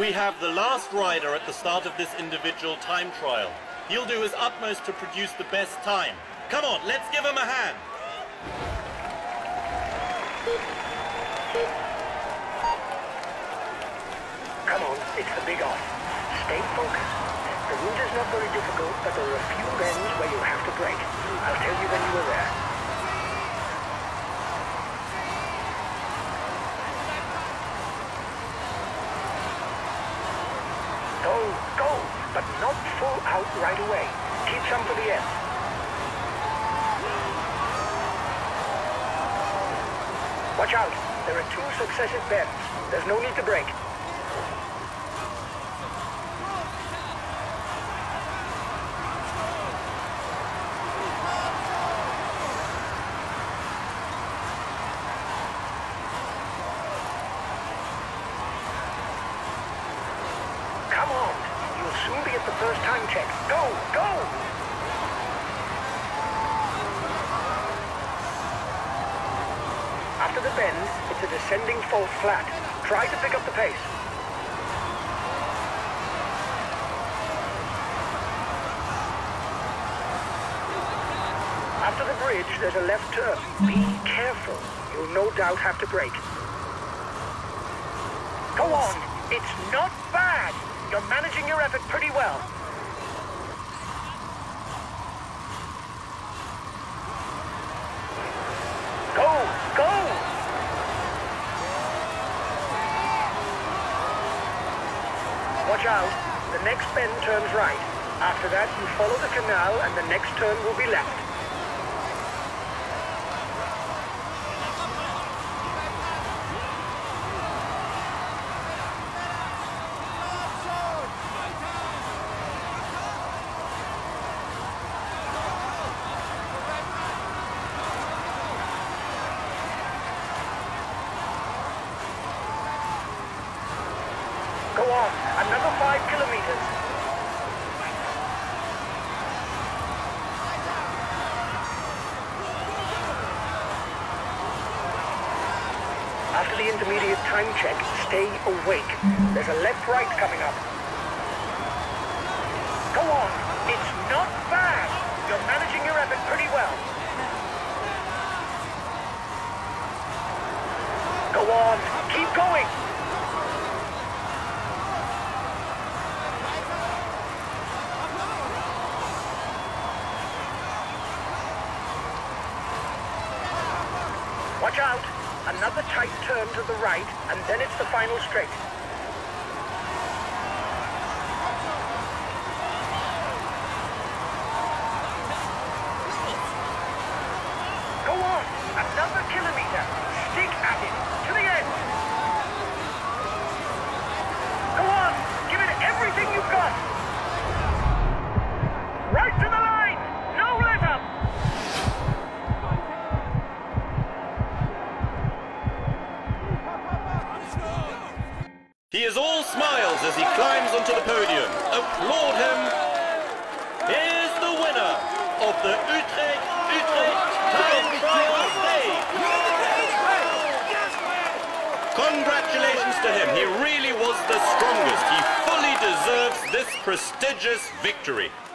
We have the last rider at the start of this individual time trial. He'll do his utmost to produce the best time. Come on, let's give him a hand. Come on, it's the big off. Stay focused. The route is not very difficult, but there are a few bends where you have to brake. I'll tell you when you are there. Go, but not full out right away. Keep some for the end. Watch out, there are 2 successive bends. There's no need to brake. Come on, you'll soon be at the first time check. Go! After the bend, it's a descending false flat. Try to pick up the pace. After the bridge, there's a left turn. Be careful. You'll no doubt have to brake. Go on! It's not bad! You're managing your effort pretty well. Go! Watch out. The next bend turns right. After that, you follow the canal and the next turn will be left. Go on, another 5 kilometers. After the intermediate time check, stay awake. There's a left-right coming up. Go on, it's not bad. You're managing your effort pretty well. Go on, keep going. Watch out! Another tight turn to the right, and then it's the final straight. Go on! Another kilometer! Stick at it! To the end! Go on! Give it everything you've got! Right to the line! No let up! He is all smiles as he climbs onto the podium. Applaud him. Here's the winner of the Utrecht Time Trial Stage. Congratulations to him. He really was the strongest. He fully deserves this prestigious victory.